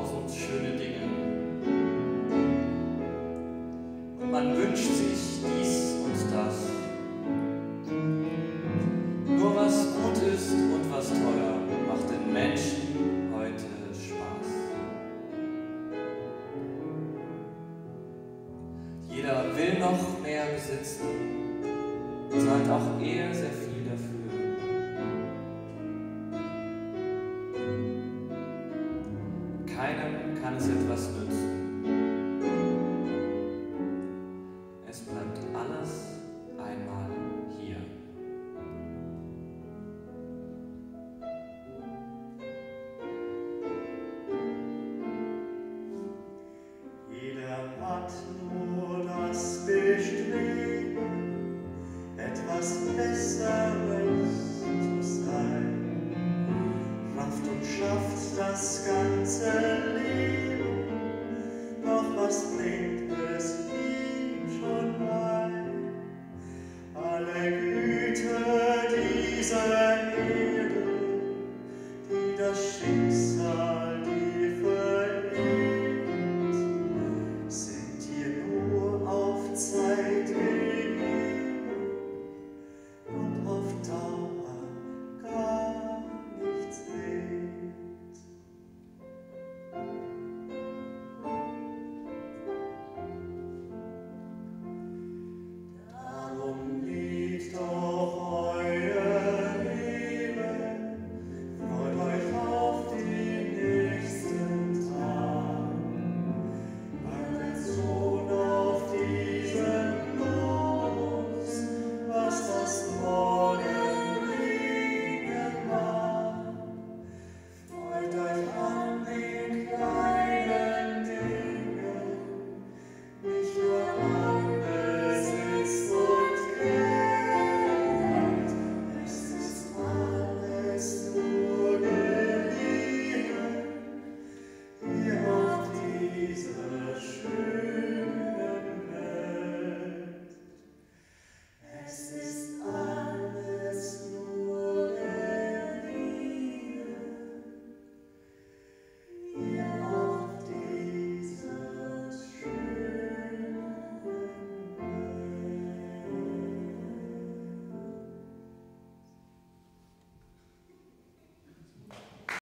tausend schöne Dinge. Und man wünscht sich dies und das. Nur was gut ist und was teuer macht den Menschen heute Spaß. Jeder will noch mehr besitzen, zahlt auch er sehr viel dafür. Keinem kann es etwas nützen. Es bleibt alles einmal hier. Jeder hat nur das Bestreben, etwas